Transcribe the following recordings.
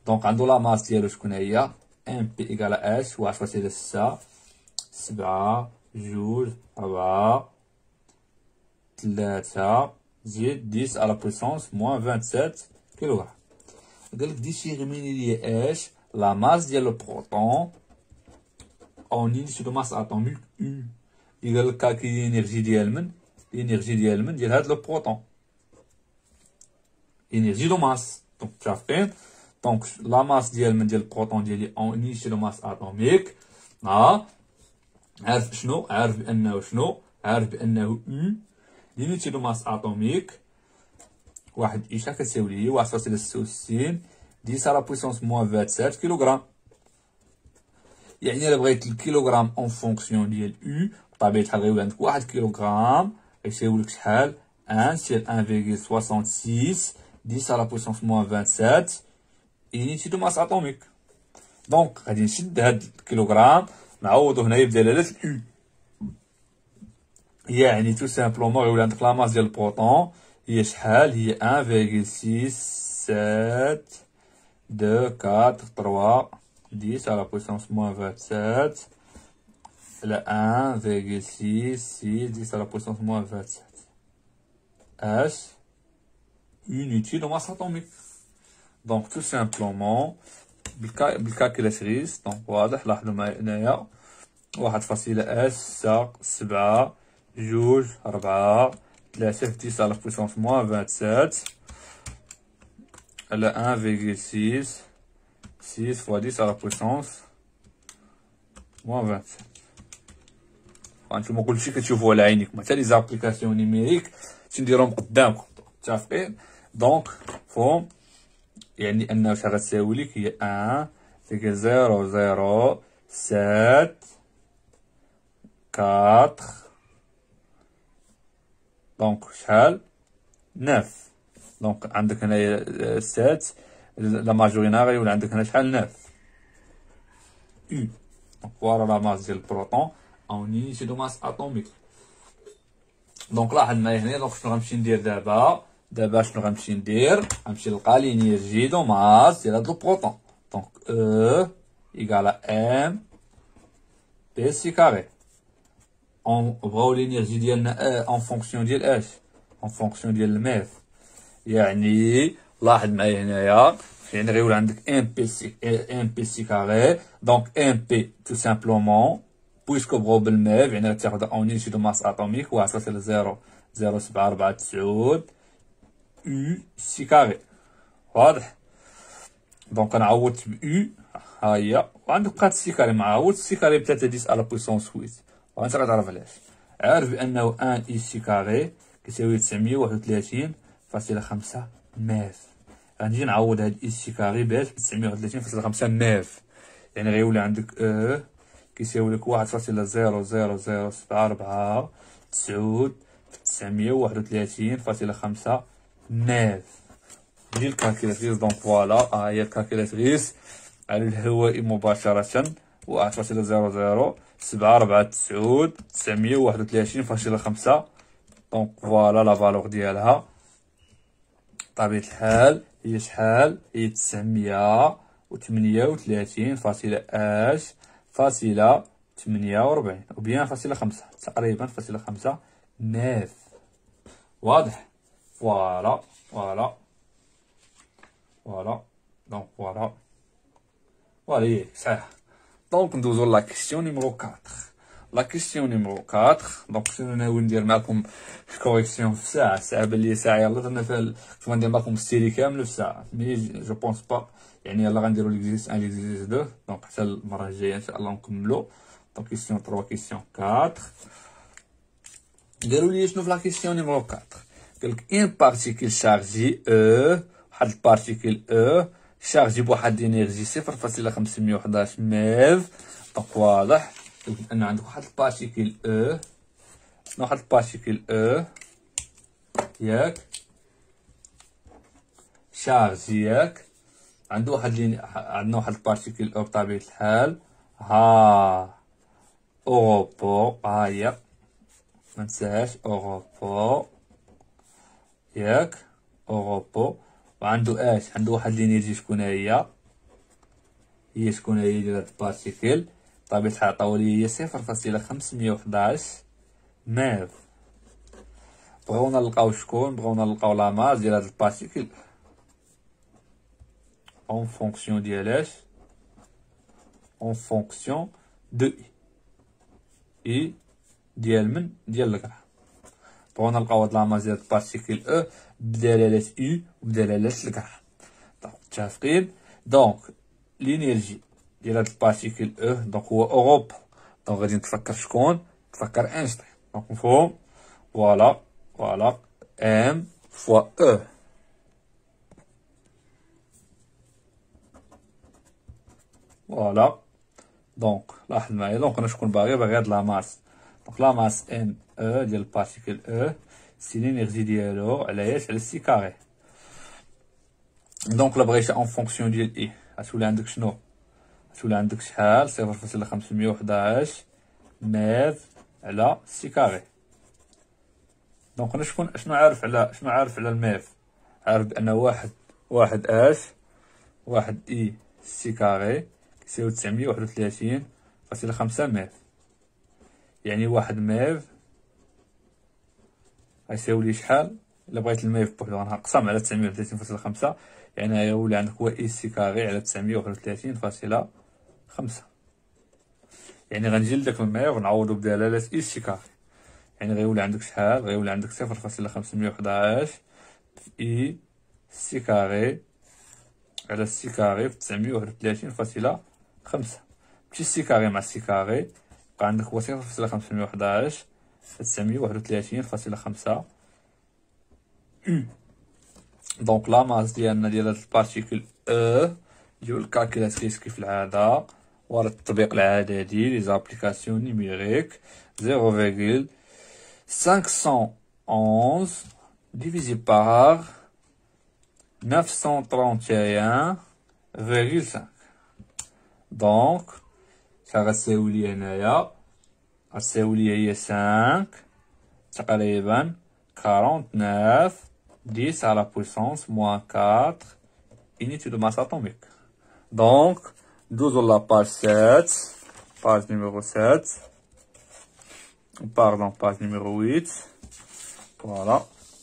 دونك عندو لا ماس ديالو شكون هي؟ ام بي ايكال اش 1.6 7 جوج 4 3 زيد 10 على بويسونس موان 27 كيلوغرام. قالك ديتيرميني لي اش لا ماس ديال البروتون اون يونيت دو ماس اتوميك U. قالك كالكي الانرجي ديال من؟ الانرجي ديال من؟ ديال هاد لو بروتون. énergie de masse. Donc, tu as fait. Donc, la masse ديال البروتون ديالي en unité de masse atomique. عارف شنو؟ عارف بأنه شنو؟ عارف بأنه U. l'unité de masse atomique. واحد إيشا كتساوي لي 1.66 10 على بويسونس موان 27 كيلوغرام. يعني إلا بغيت الكيلوغرام اون فونكسيون ديال U بطبيعة الحال غيولي عندك 1 كيلوغرام غيساوي لك شحال؟ 1 sur 1,66 10 à la puissance moins 27 unité de masse atomique. دونك غادي نشد هاد الكيلوغرام نعوضو هنايا بدلالة U. يعني تو سامبلومون غيولي عندك لا ماس ديال البروتون هي شحال؟ هي 1,6724 10 à la puissance moins 27 على 1,66 10 à la puissance moins 27 H unité de masse atomique. Donc tout simplement بالكالكيلاتريس دونك واضح. لاحظوا معايا هنايا 1.7 جوج 4 3 في 10 على بويسونس موان 27 على 1,6 6 فوا 10 على بويسونس موان 27. هانتوما كلشي كتشوفوه على عينيكم حتى لي زابليكاسيون نيميريك تنديرهم قدامكم. متفقين؟ دونك فهم يعني انه شحال غتساوي لك؟ هي 1,007 4 دونك شحال؟ 9. دونك عندك هنايا 7 لا ماجورينا غيولي عندك هنا شحال؟ 9 U. دونك فوالا لا ماس ديال البروتون اون يونيتي دو ماس اتوميك. دونك لاحظ معايا هنا. دونك شنو غنمشي ندير دابا شنو غنمشي ندير؟ غنمشي نلقى لينيرجي دو ماس ديال هاد البروتون. دونك E ايكال ام بي سي كاري. اون بغاو لينيرجي ديالنا اون فونكسيون ديال اش؟ اون فونكسيون ديال الماس. يعني لاحظ معايا هنايا يعني غيولي عندك ام بي سي كاري. دونك ام بي تو سامبلومون بويسكو بغاو بالماف يعني غتاخدها اون يونيتي دو ماس اتوميك 1.00749 U سي كاري. واضح؟ دونك انا عوضت ب U ها هي وعندك بقات سي كاري مع عوضت سي كاري ب 3 10 على بويسونس 8. وانت غتعرف علاش. عارف بانه 1 اي سي كاري كيساوي 931.5 ماف. غنجي نعوض هاد اي سي كاري باش ب 931.5 ماف. يعني غيولي عندك كيساوي لك 1.00074 931.5 ماف. ديال الكالكيلاتريس. دونك فوالا ها هي الكالكيلاتريس على الهواء مباشرة 1.00749 931.5. دونك فوالا لا فالور ديالها بطبيعة الحال هي شحال؟ هي 938.8 وبيان فاصلة 5 تقريبا فاصلة 5 ماف. واضح؟ فوالا دونك فوالا ياك صحيح. دونك ندوزو لا كيسيون نيميرو 4. لا كيسيون نيميرو 4 دونك شنو ناوي ندير معكم كوريكسيون في ساعة بان لي ساعة يلاه درنا فيها كنت غندير معكم السيري كامل في ساعة مي جو بونس با يعني يلاه غنديرو ليكزيس 1 ليكزيس 2 دونك حتى المرة الجاية ان شاء الله نكملو. دونك كيسيون 3 كيسيون 4 قالوا لي شنو في لا كيسيون نيميرو 4 قالك ان بارتيكل شارجي واحد البارتيكل شارجي بواحد انرجي 0.511 ميف. دونك واضح ان عندك واحد البارتيكل واحد البارتيكل ياك شارجي ياك عنده واحد عندنا واحد البارتيكل بطبيعة الحال ها اوروبو ها هي منساهاش اوروبو ياك اوروبو وعنده عنده واحد لينيرجي شكون هي هي شكون هي ديال هاد البارتيكل؟ بطبيعة الحال عطاولي هي 0.511 ميف. بغاونا نلقاو شكون؟ بغاونا نلقاو لا ماس ديال هاد البارتيكل اون فونكسيون ديالاش؟ اون فونكسيون دو اي ديال من؟ ديال الكرا. بغاونا نلقاو هاد لا ماس ديال البارتيكل او بدلالة او وبدلالة الكرا. دونك متفقين؟ دونك لينيرجي ديال هاد البارتيكل او دونك هو اوروبا. دونك غادي نتفكر شكون؟ نتفكر اينشتاين. دونك مفهوم؟ فوالا ام فوا او. فوالا دونك لاحظ معايا. دونك انا شكون باغي هاد لا ماس. دونك لا ماس ام او ديال البارتيكل او سي لينيرجي ديالو على اش؟ على سي كاري. دونك لا بغيتها اون فونكسيون ديال اي غتولي عندك شنو؟ غتولي عندك شحال؟ 0.511 ميف على سي كاري. دونك انا شنو عارف على الميف؟ عارف بان واحد اش واحد اي سي كاري كيساوي 931.5 ميف. يعني واحد ميف غيساوي لي شحال؟ الا بغيت الميف بوحدو غنقسم على 931.5 يعني غيولي عندك هو اي سي كاري على 931.5. يعني غنجي لداك الميف ونعوضو بدلالة اي سي كاري. يعني غيولي عندك شحال؟ غيولي عندك 0.511 في اي سي كاري على سي كاري في 931.5. ماشي سي كاري مع سي كاري بقى عندك هو 0.511 في 931.5. دونك لا ماس ديالنا ديال هاد البارتيكل او ديال الكالكيلاتريس كيف العادة ورا التطبيق العددي لي زابليكاسيون نيميريك 0,511 divisé par 931,5. دونك غتساوي لي هنايا غتساوي لي هي 5 تقريبا 49 10 à la puissance moins 4 unité de masse atomique. Donc, 12 à la page 7, page numéro 7. Pardon, page numéro 8. Voilà.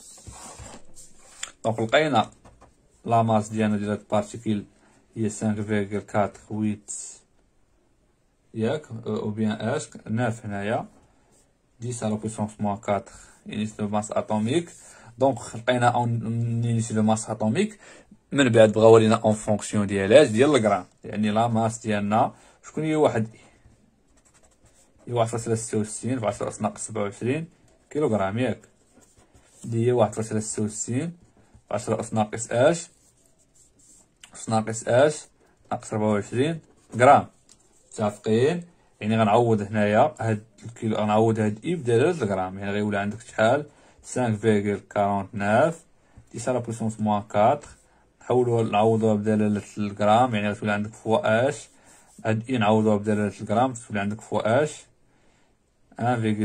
Donc, لقينا la masse ديالنا ديال هاد البارتيكل هي 5,48 ياك ou bien اش 9 هنايا 10 à la puissance moins 4 unité de masse atomique. دونك لقينا اون unité de masse atomique. من بعد بغاو لينا اون فونكسيون ديال الغرام. يعني لا ماس ديالنا شكون هي؟ واحد هي 1.66 في 10 أس ناقص 27 كيلوغرام ياك. هي 1.66 في 10 أس ناقص اش ناقص 24 غرام. متفقين؟ يعني غنعوض هنايا هاد الكيلو غنعوض هاد اي بدلالة الغرام. يعني غيولي عندك شحال؟ 5,49 10 à la puissance moins 4 نعوضوها بدلالة الغرام. يعني غتولي عندك فوا اش هاد اي نعوضوها بدلالة الغرام تولي عندك فوا اش 1,66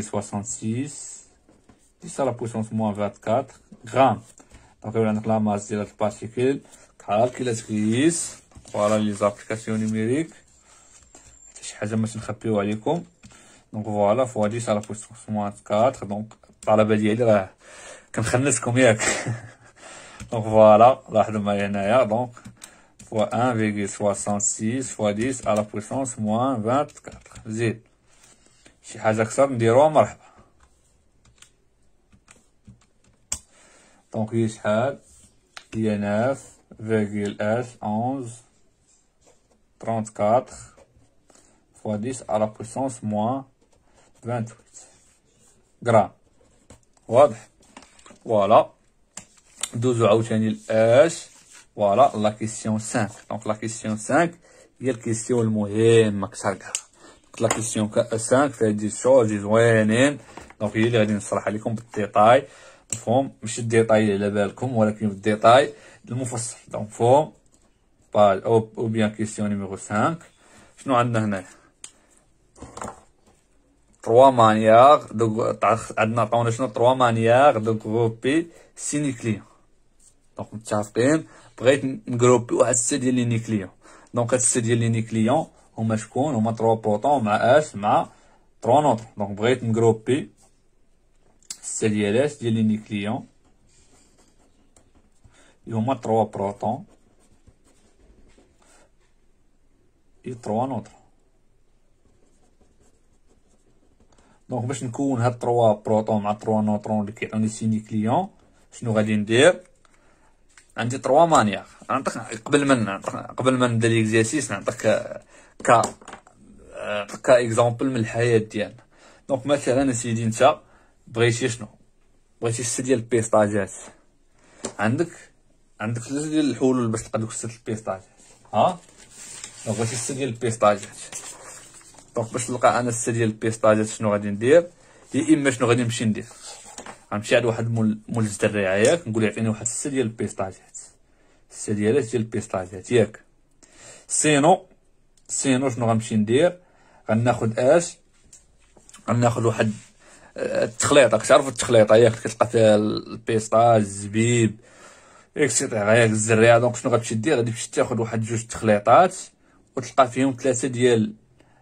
10 à la puissance moins 24 غرام. دونك غيولي عندك لا ماس ديال هاد البارتيكل كالكيلاتريس. فوالا لي زابليكاسيون نيميريك حتى شي حاجة باش نخبيو عليكم. دونك فوالا فوا 10 على بويسونس موان 4. دونك الطلبة ديالي راه كنخنسكم ياك. دونك فوالا لاحظوا معايا هنايا. دونك فوا 1,66 فوا 10 على بويسونس موان 24. زيد شي حاجة أكثر نديروها مرحبا. دونك هي شحال؟ هي 9,1134 fois 10 à la puissance moins 28 غرام. واضح؟ فوالا ندوزو عاوتاني لاش. فوالا لا كيسيون 5. دونك لا كيسيون 5 هي الكيسيون المهمة كثر كاع. لا كيسيون 5 فيها دي شوز زوينين. دونك هي اللي غادي نشرحها لكم بالديتاي. مفهوم؟ ماشي الديتاي اللي على بالكم ولكن بالديتاي المفصل. دونك مفهوم؟ او بيان كيسيون نيميرو 5. شنو عندنا هنايا؟ 3 مانيير عندنا عطاونا شنو 3 مانيير دو غروبي سي نيكليون. دونك متفقين؟ بغيت نغروبي واحد 6 ديال لي نيكليون. دونك هاد السي ديال لي نيكليون هما شكون؟ هما 3 بروطون مع اش؟ مع 3 نوترون. دونك بغيت نجروبي السي ديال اش؟ ديال لي نيكليون اللي هما 3 بروطون اي 3 نوترون. دونك باش نكون هاد 3 بروطون مع 3 نوترون اللي كيعطوني سي نيكليون، شنو غادي ندير؟ عندي 3 مانيير. نعطيك قبل ما نبدا ليكزارسيس نعطيك كا اكزامبل من الحياه ديالنا. دونك مثلا سيدي انت بغيتي شنو؟ بغيتي السي ديال البيستاجات. عندك 3 ديال الحلول باش تلقى دوك 6 البيستاجات. ها دونك بغيتي السي ديال البيستاجات. دونك باش نلقى انا السي ديال البيستاجات شنو غادي ندير؟ يا اما شنو غادي نمشي ندير؟ غنمشي عند واحد مول الزريعه ياك، نقول يعطيني واحد السي ديال البيستاجات، السي ديال البيستاجات ياك. سينو شنو غنمشي ندير؟ غناخد اش؟ غناخد واحد التخليطه. كتعرفوا التخليطه ياك كتلقى فيها البيستاج، الزبيب اكسيتيرا ياك الزريعه. دونك شنو غتمشي دير؟ غادي تمشي تاخد واحد 2 تخليطات وتلقى فيهم 3 ديال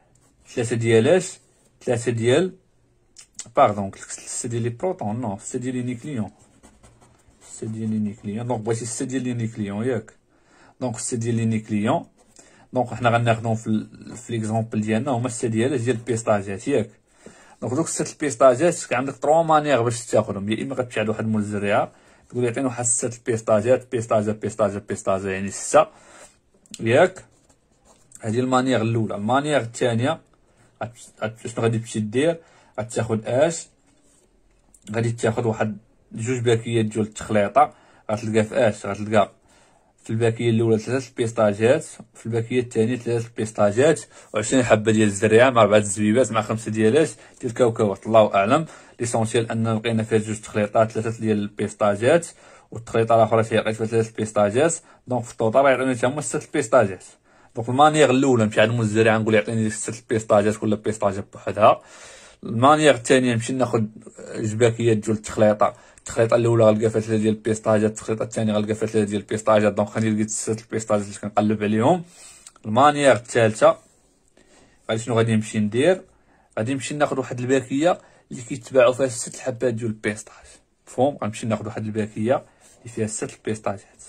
اش؟ 3 ديال باردون السي ديال لي بروطون، نو السي ديال لي نيكليون، السي ديال لي نيكليون. دونك بغيتي السي ديال لي نيكليون ياك. دونك السي ديال لي نيكليون دونك حنا غناخدهم في ليكزامبل ديالنا هما السي ديال البيستاجات ياك. دونك دوك 6 البيستاجات عندك 3 مانيير باش تاخدهم. يا اما غتمشي عند واحد مول الزريعه تقول يعطيني واحد 6 البيستاجات، بيستاجا يعني 6 ياك. هذه المانيير الاولى. المانيير الثانيه شنو غادي تمشي دير؟ غتاخد اش؟ غادي تاخد واحد 2 باكيات ديال التخليطه. غتلقى في اش؟ غتلقى في الباكيه الاولى 3 البيستاجات، في الباكيه الثانيه 3 البيستاجات و20 حبه ديال الزريعه مع 4 الزبيبات مع 5 ديال الكاوكاوات. الله اعلم. ليسونسيال ان لقينا فيها 2 تخليطات، 3 ديال البيستاجات والتخليطه الاخرى لقيت فيها 3 البيستاجات. دونك في الطوطال غيعطيني حتى هما 6 البيستاجات. دونك المانيير الاولى نمشي عند مول الزريعه نقول يعطيني 6 البيستاجات كل بيستاجه بوحدها. المانيير الثانيه نمشي ناخد جباكيات ديال التخليطه. التخليطه الاولى غنلقى فيها 3 ديال البيستاجات، التخليطه الثانيه غنلقى فيها 3 ديال البيستاجات. دونك غادي لقيت 6 البيستاجات اللي كنقلب عليهم. المانيير الثالثه غادي شنو غادي نمشي ندير؟ غادي نمشي ناخد واحد الباكيه اللي كيتباعوا فيها 6 الحبات ديال البيستاج. مفهوم؟ غنمشي ناخد واحد الباكيه اللي فيها 6 البيستاجات.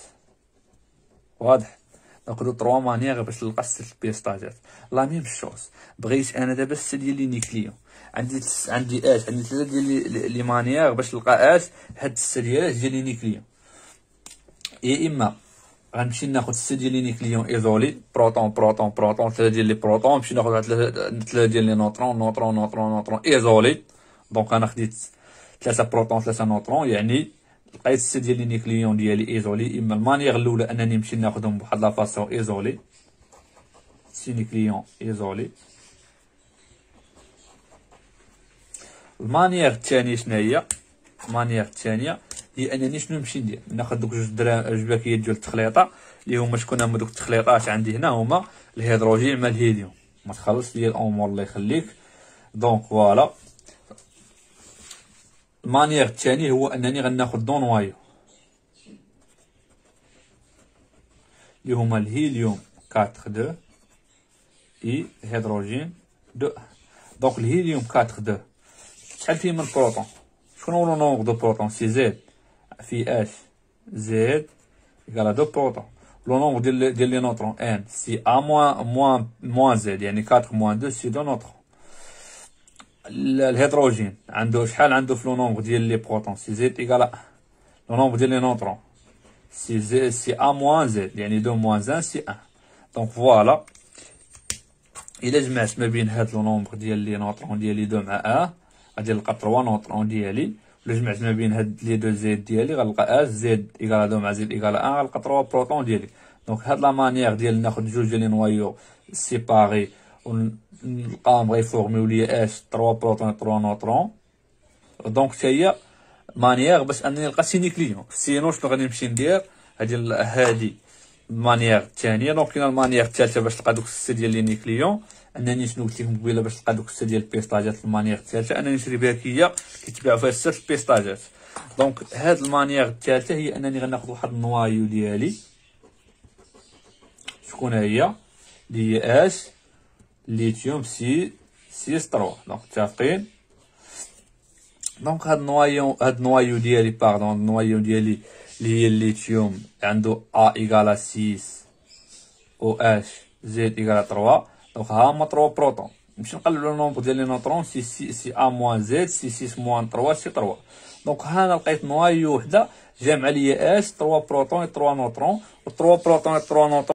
واضح؟ ناخدو 3 مانيير باش نلقى 6 البيستاجات. لا ميم شوز بغيت انا دابا السي ديال لي نيكليون. عندي اش؟ عندي 3 ديال لي مانيير باش نلقى اش؟ هاد السي ديال لي نيكليون. يا اما غنمشي ناخد السي ديال لي نيكليون ايزولي، بروطون 3 ديال لي بروطون، نمشي ناخد 3 ديال لي نوترون ايزولي. دونك انا خديت 3 بروطون 3 نوترون، يعني لقيت السي ديال لي نيكليون ديالي ايزولي. اما المانيير الاولى انني نمشي ناخدهم بواحد لا فاسون ايزولي، سي نيكليون ايزولي. المانيير الثانيه شنو هي؟ المانيير الثانيه هي انني شنو نمشي ندير؟ ناخد دوك 2 باكيات ديال التخليطه اللي هما شكون هما دوك التخليطات عندي هنا؟ هما الهيدروجين مع الهيليوم. ما تخلصش ليا الامور الله يخليك. دونك فوالا المانيير الثاني هو انني غناخد دو نوايو اللي هما الهيليوم 4 اي هيدروجين 2. دونك الهيليوم 4 شحال فيه من بروطون؟ شكون هو لو نومبر دو بروطون؟ سي زد في اش زد ايكال 2 بروطون. لو نومبر ديال لي نوترون ان سي ا موان زد، يعني 4 موان 2 سي 2 نوترون. الهيدروجين عنده شحال؟ عنده في لو نومبر ديال لي بروطون سي زد ايكال لو نومبر ديال لي نوترون سي زد سي ا موان زد، يعني 2 موان 1 سي 1. دونك فوالا الا جمعت ما بين هاد لو نومبر ديال لي نوترون ديالي 2 مع 1 غادي نلقى 3 نوترون ديالي. ولا جمعت ما بين هاد لي 2 زد ديالي غنلقى زد ايكال 2 مع زد ايكال 1 غنلقى 3 بروطون ديالي. دونك هاد لا مانيير ديال ناخد 2 ديال لي نوايو سيباري ونلقاهم غيفورميو ليا اش 3 بروطون 3 نوترون. دونك حتى هي مانيير باش انني نلقى سي نيكليون. سينو شنو غادي نمشي ندير؟ هادي المانيير الثانيه. دونك كاينه المانيير الثالثه باش تلقى دوك السي ديال لي نيكليون. انني شنو قلت لكم قبيله باش تلقى دوك السي ديال البيستاجات. المانيير الثالثه انني نشري باكيه كيتباعوا فيها 6 البيستاجات. دونك هاد المانيير الثالثه هي انني غناخذ واحد النوايو ديالي. شكون هي؟ اللي هي اش ليثيوم سي 3. دونك متفقين. دونك هاد النوايو ديالي باردون، النوايو ديالي اللي هي الليثيوم عنده ا ايكالا 6 او اش زد ايكالا 3. دونك ها هما 3 بروتون. نمشي نقلبو النومبر ديال لي نوترون، سي ا موان زد سي 6 موان 3 سي 3. دونك ها انا لقيت نوايو وحده جامعه ليا اش 3 بروتون و 3 نوترون، و 3 بروتون و 3 نوترون